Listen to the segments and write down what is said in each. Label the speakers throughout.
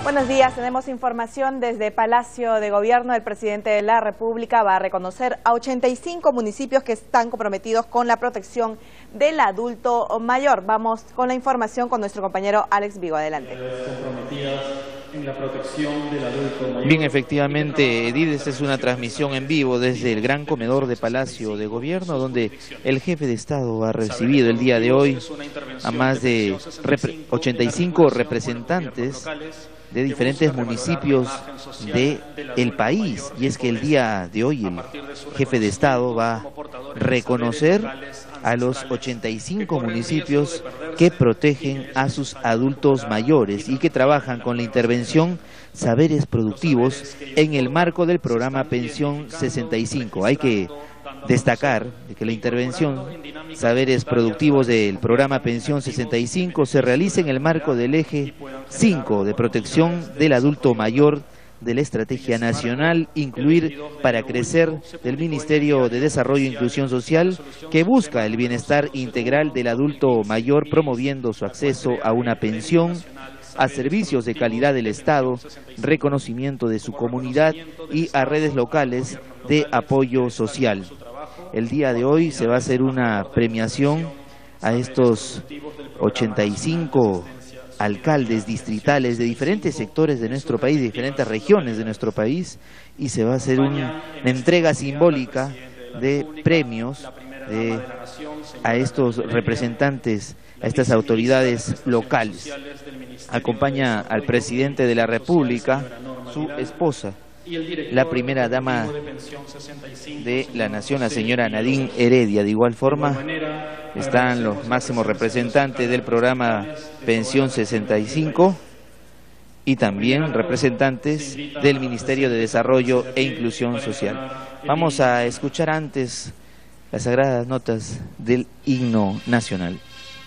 Speaker 1: Buenos días, tenemos información desde Palacio de Gobierno. El presidente de la República va a reconocer a 85 municipios que están comprometidos con la protección del adulto mayor. Vamos con la información con nuestro compañero Alex Vigo. Adelante.
Speaker 2: En la protección del adulto mayor.
Speaker 3: Bien, efectivamente, Edith, esta es una transmisión en vivo desde el gran comedor de Palacio de Gobierno, donde el jefe de Estado ha recibido el día de hoy a más de 85 representantes de diferentes municipios del país. Y es que el día de hoy el jefe de Estado va a reconocer a los 85 municipios que protegen a sus adultos mayores y que trabajan con la intervención Saberes Productivos en el marco del programa Pensión 65. Hay que destacar que la intervención Saberes Productivos del programa Pensión 65 se realiza en el marco del eje 5 de protección del adulto mayor de la Estrategia Nacional Incluir para Crecer del Ministerio de Desarrollo e Inclusión Social, que busca el bienestar integral del adulto mayor, promoviendo su acceso a una pensión, a servicios de calidad del Estado, reconocimiento de su comunidad y a redes locales de apoyo social. El día de hoy se va a hacer una premiación a estos 85 alcaldes distritales de diferentes sectores de nuestro país, de diferentes regiones de nuestro país, y se va a hacer una entrega simbólica de premios a estos representantes, a estas autoridades locales. Acompaña al presidente de la República, su esposa, la primera dama de la nación, la señora Nadine Heredia. De igual forma están los máximos representantes del programa Pensión 65 y también representantes del Ministerio de Desarrollo e Inclusión Social. Vamos a escuchar antes las sagradas notas del himno nacional.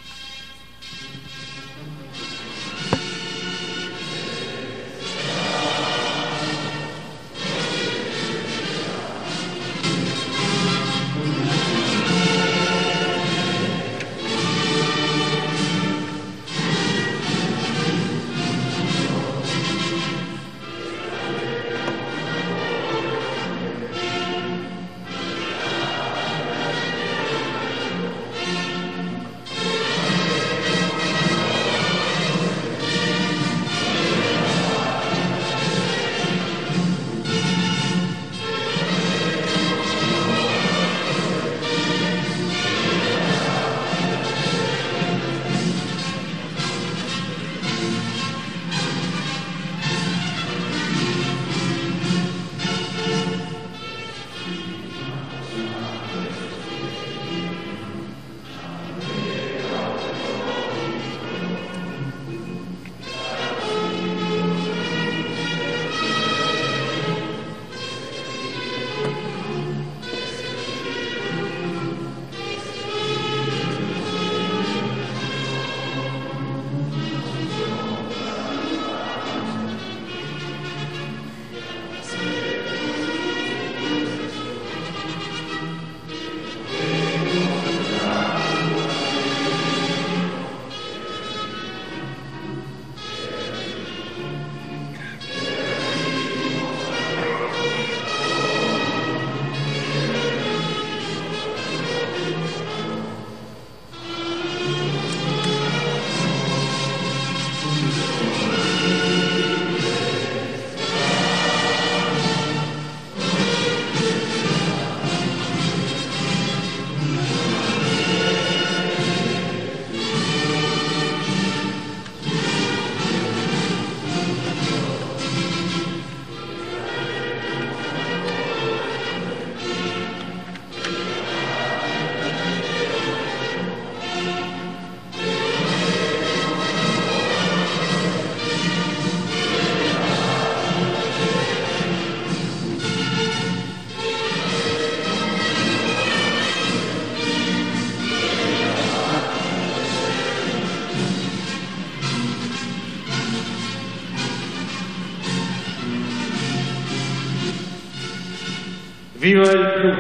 Speaker 2: ¡Viva el Perú!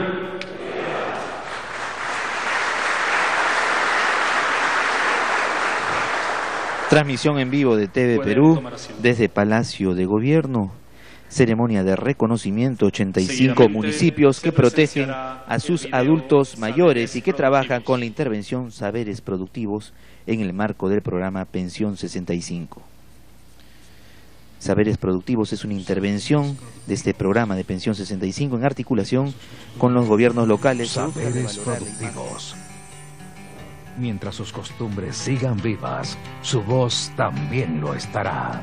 Speaker 3: Transmisión en vivo de TV Perú desde Palacio de Gobierno. Ceremonia de reconocimiento, 85 municipios que protegen a sus adultos mayores y que trabajan con la intervención Saberes Productivos en el marco del programa Pensión 65. Saberes Productivos es una intervención de este programa de Pensión 65 en articulación con los gobiernos locales.
Speaker 4: Saberes Productivos. Mientras sus costumbres sigan vivas, su voz también lo estará.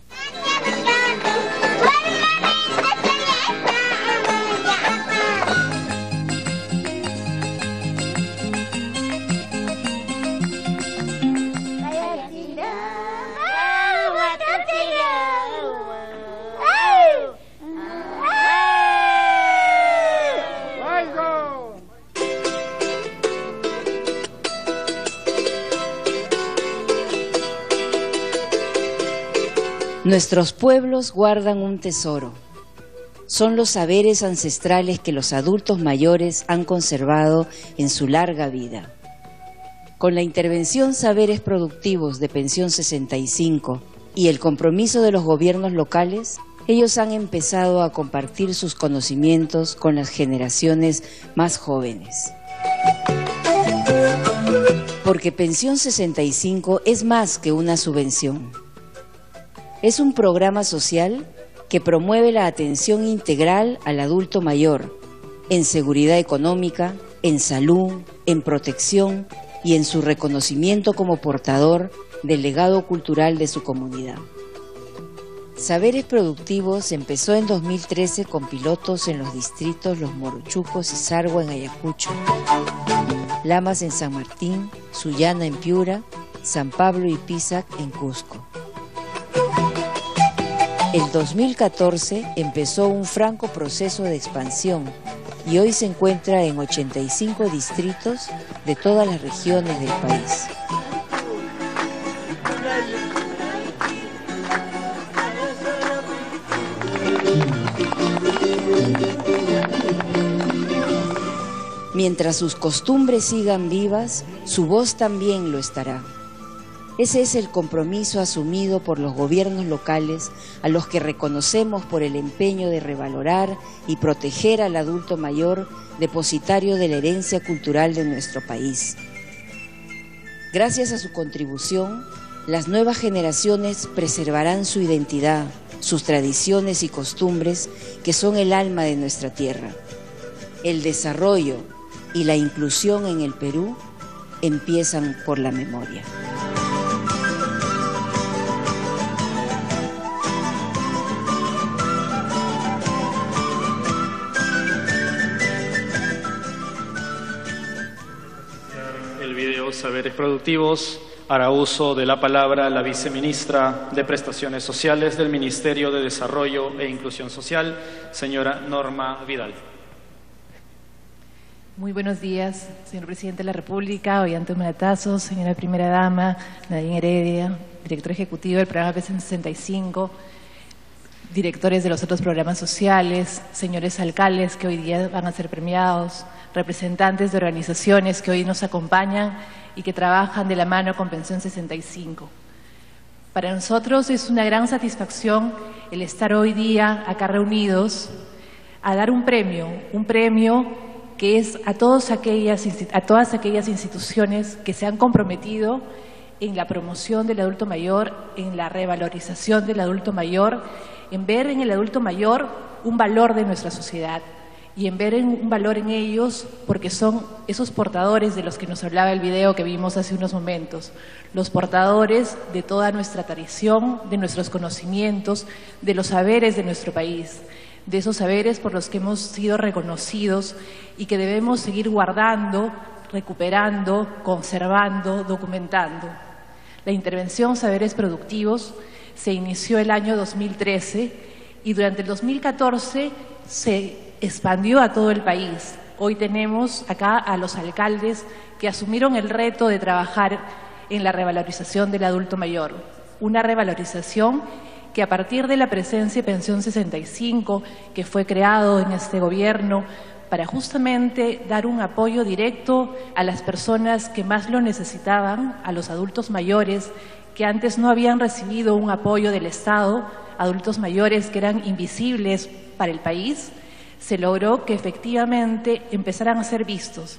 Speaker 5: Nuestros pueblos guardan un tesoro. Son los saberes ancestrales que los adultos mayores han conservado en su larga vida. Con la intervención Saberes Productivos de Pensión 65 y el compromiso de los gobiernos locales, ellos han empezado a compartir sus conocimientos con las generaciones más jóvenes. Porque Pensión 65 es más que una subvención. Es un programa social que promueve la atención integral al adulto mayor en seguridad económica, en salud, en protección y en su reconocimiento como portador del legado cultural de su comunidad. Saberes Productivos empezó en 2013 con pilotos en los distritos Los Morochucos y Sargua en Ayacucho, Lamas en San Martín, Sullana en Piura, San Pablo y Pisac en Cusco. El 2014 empezó un franco proceso de expansión y hoy se encuentra en 85 distritos de todas las regiones del país. Mientras sus costumbres sigan vivas, su voz también lo estará. Ese es el compromiso asumido por los gobiernos locales a los que reconocemos por el empeño de revalorar y proteger al adulto mayor, depositario de la herencia cultural de nuestro país. Gracias a su contribución, las nuevas generaciones preservarán su identidad, sus tradiciones y costumbres que son el alma de nuestra tierra. El desarrollo y la inclusión en el Perú empiezan por la memoria.
Speaker 2: Saberes Productivos, hará uso de la palabra la viceministra de Prestaciones Sociales del Ministerio de Desarrollo e Inclusión Social, señora Norma Vidal.
Speaker 6: Muy buenos días, señor Presidente de la República, Ollanta Humala, señora Primera Dama, Nadine Heredia, director ejecutivo del programa Pensión 65, directores de los otros programas sociales, señores alcaldes que hoy día van a ser premiados, representantes de organizaciones que hoy nos acompañan y que trabajan de la mano con Pensión 65. Para nosotros es una gran satisfacción el estar hoy día acá reunidos a dar un premio que es a todas aquellas instituciones que se han comprometido en la promoción del adulto mayor, en la revalorización del adulto mayor, en ver en el adulto mayor un valor de nuestra sociedad y en ver un valor en ellos porque son esos portadores de los que nos hablaba el video que vimos hace unos momentos, los portadores de toda nuestra tradición, de nuestros conocimientos, de los saberes de nuestro país, de esos saberes por los que hemos sido reconocidos y que debemos seguir guardando, recuperando, conservando, documentando. La intervención Saberes Productivos se inició el año 2013 y durante el 2014 se expandió a todo el país. Hoy tenemos acá a los alcaldes que asumieron el reto de trabajar en la revalorización del adulto mayor. Una revalorización que a partir de la presencia de Pensión 65, que fue creado en este gobierno para justamente dar un apoyo directo a las personas que más lo necesitaban, a los adultos mayores que antes no habían recibido un apoyo del Estado, adultos mayores que eran invisibles para el país. Se logró que efectivamente empezaran a ser vistos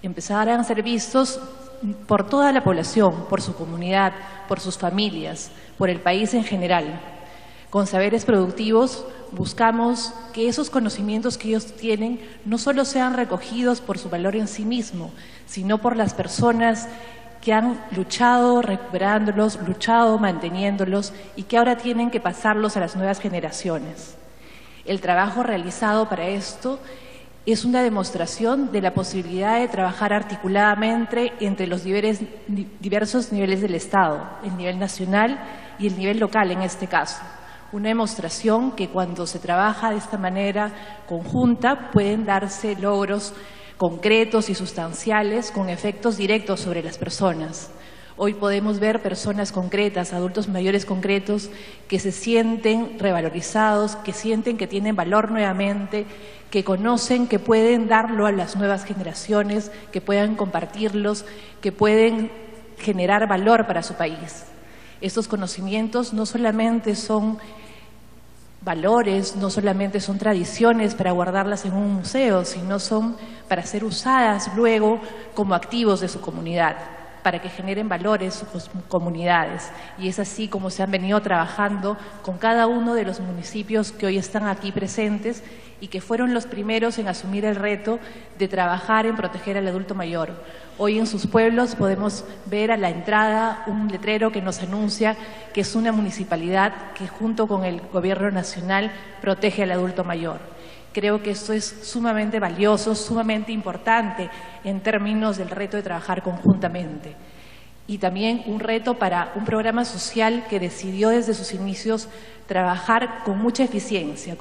Speaker 6: por toda la población, por su comunidad, por sus familias, por el país en general. Con Saberes Productivos buscamos que esos conocimientos que ellos tienen no solo sean recogidos por su valor en sí mismo, sino por las personas que han luchado recuperándolos, luchado manteniéndolos y que ahora tienen que pasarlos a las nuevas generaciones. El trabajo realizado para esto es una demostración de la posibilidad de trabajar articuladamente entre los diversos niveles del Estado, el nivel nacional y el nivel local en este caso. Una demostración que cuando se trabaja de esta manera conjunta pueden darse logros concretos y sustanciales con efectos directos sobre las personas. Hoy podemos ver personas concretas, adultos mayores concretos, que se sienten revalorizados, que sienten que tienen valor nuevamente, que conocen que pueden darlo a las nuevas generaciones, que puedan compartirlos, que pueden generar valor para su país. Estos conocimientos no solamente son valores, no solamente son tradiciones para guardarlas en un museo, sino son para ser usadas luego como activos de su comunidad, para que generen valores sus comunidades. Y es así como se han venido trabajando con cada uno de los municipios que hoy están aquí presentes y que fueron los primeros en asumir el reto de trabajar en proteger al adulto mayor. Hoy en sus pueblos podemos ver a la entrada un letrero que nos anuncia que es una municipalidad que junto con el gobierno nacional protege al adulto mayor. Creo que esto es sumamente valioso, sumamente importante en términos del reto de trabajar conjuntamente. Y también un reto para un programa social que decidió desde sus inicios trabajar con mucha eficiencia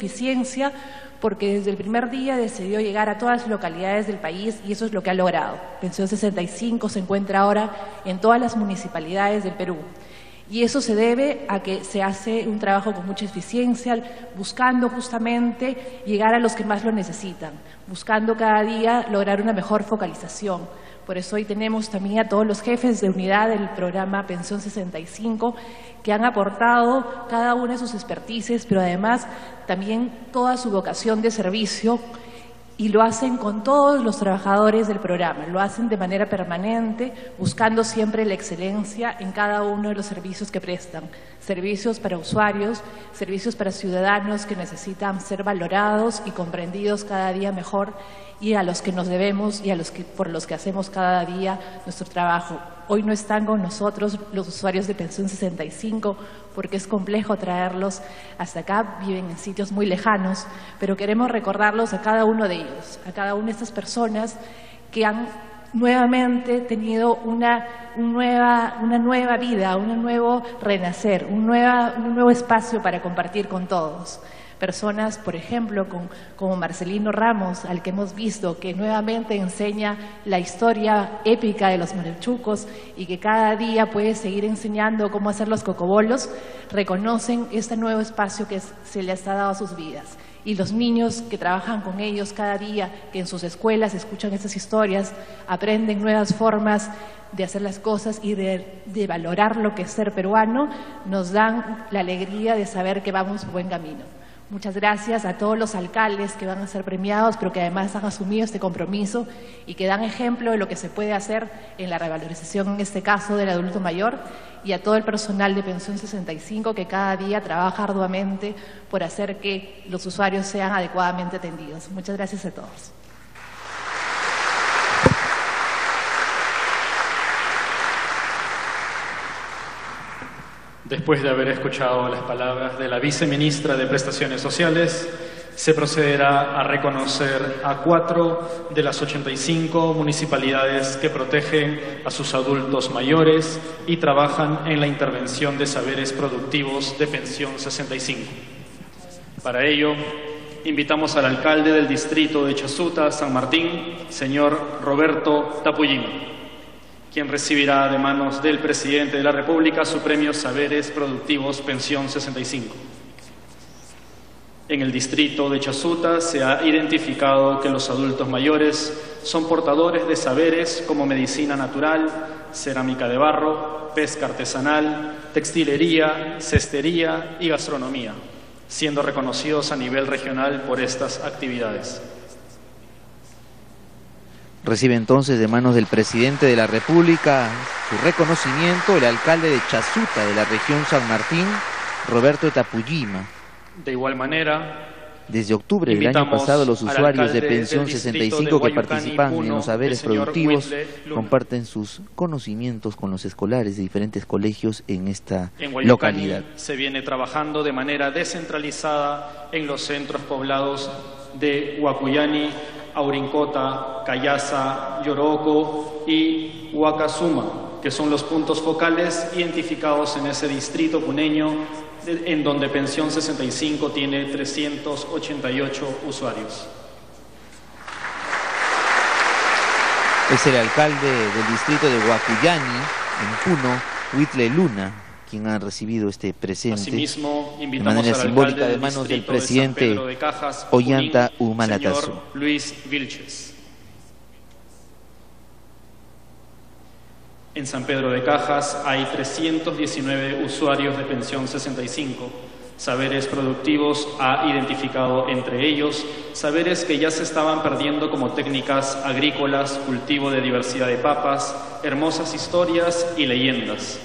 Speaker 6: porque desde el primer día decidió llegar a todas las localidades del país y eso es lo que ha logrado. Pensión 65 se encuentra ahora en todas las municipalidades del Perú. Y eso se debe a que se hace un trabajo con mucha eficiencia, buscando justamente llegar a los que más lo necesitan, buscando cada día lograr una mejor focalización. Por eso hoy tenemos también a todos los jefes de unidad del programa Pensión 65 que han aportado cada una de sus expertices, pero además también toda su vocación de servicio y lo hacen con todos los trabajadores del programa, lo hacen de manera permanente, buscando siempre la excelencia en cada uno de los servicios que prestan. Servicios para usuarios, servicios para ciudadanos que necesitan ser valorados y comprendidos cada día mejor y a los que nos debemos y por los que hacemos cada día nuestro trabajo. Hoy no están con nosotros los usuarios de Pensión 65 porque es complejo traerlos hasta acá, viven en sitios muy lejanos, pero queremos recordarlos a cada uno de ellos, a cada una de estas personas que han nuevamente tenido una nueva vida, un nuevo renacer, un nuevo espacio para compartir con todos. Personas, por ejemplo, como Marcelino Ramos, al que hemos visto que nuevamente enseña la historia épica de los marechucos y que cada día puede seguir enseñando cómo hacer los cocobolos, reconocen este nuevo espacio que se les ha dado a sus vidas. Y los niños que trabajan con ellos cada día, que en sus escuelas escuchan estas historias, aprenden nuevas formas de hacer las cosas y de valorar lo que es ser peruano, nos dan la alegría de saber que vamos por buen camino. Muchas gracias a todos los alcaldes que van a ser premiados, pero que además han asumido este compromiso y que dan ejemplo de lo que se puede hacer en la revalorización, en este caso, del adulto mayor, y a todo el personal de Pensión 65 que cada día trabaja arduamente por hacer que los usuarios sean adecuadamente atendidos. Muchas gracias a todos.
Speaker 2: Después de haber escuchado las palabras de la viceministra de Prestaciones Sociales, se procederá a reconocer a 4 de las 85 municipalidades que protegen a sus adultos mayores y trabajan en la intervención de saberes productivos de Pensión 65. Para ello, invitamos al alcalde del distrito de Chasuta, San Martín, señor Roberto Tapullino, quien recibirá de manos del presidente de la República su premio Saberes Productivos Pensión 65. En el distrito de Chasuta se ha identificado que los adultos mayores son portadores de saberes como medicina natural, cerámica de barro, pesca artesanal, textilería, cestería y gastronomía, siendo reconocidos a nivel regional por estas actividades.
Speaker 3: Recibe entonces de manos del presidente de la República su reconocimiento el alcalde de Chasuta de la región San Martín, Roberto Etapuyima.
Speaker 2: De igual manera,
Speaker 3: desde octubre del año pasado, los usuarios de Pensión 65 que participan en los saberes productivos comparten sus conocimientos con los escolares de diferentes colegios en esta localidad.
Speaker 2: Se viene trabajando de manera descentralizada en los centros poblados de Huacuyani, Aurincota, Cayasa, Yoroco y Huacasuma, que son los puntos focales identificados en ese distrito puneño, en donde Pensión 65 tiene 388 usuarios.
Speaker 3: Es el alcalde del distrito de Huacuyani, en Puno, Huitle Luna, quien ha recibido este presente.
Speaker 2: Asimismo,
Speaker 3: de manera simbólica de manos del presidente Ollanta Humala-Tazo.
Speaker 2: Señor Luis Vilches. En San Pedro de Cajas hay 319 usuarios de Pensión 65. Saberes productivos ha identificado entre ellos saberes que ya se estaban perdiendo como técnicas agrícolas, cultivo de diversidad de papas, hermosas historias y leyendas.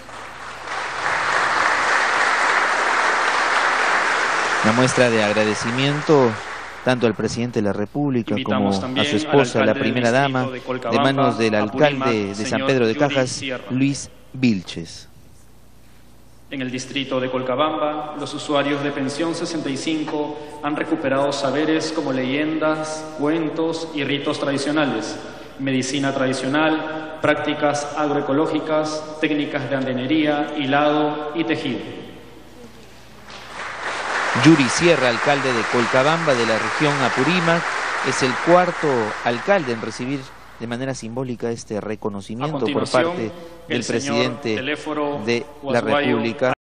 Speaker 3: Una muestra de agradecimiento tanto al presidente de la República como a su esposa, la primera dama, de manos del alcalde de San Pedro de Cajas, Luis Vilches.
Speaker 2: En el distrito de Colcabamba, los usuarios de Pensión 65 han recuperado saberes como leyendas, cuentos y ritos tradicionales, medicina tradicional, prácticas agroecológicas, técnicas de andenería, hilado y tejido.
Speaker 3: Yuri Sierra, alcalde de Colcabamba de la región Apurímac, es el cuarto alcalde en recibir de manera simbólica este reconocimiento por parte del presidente de la República.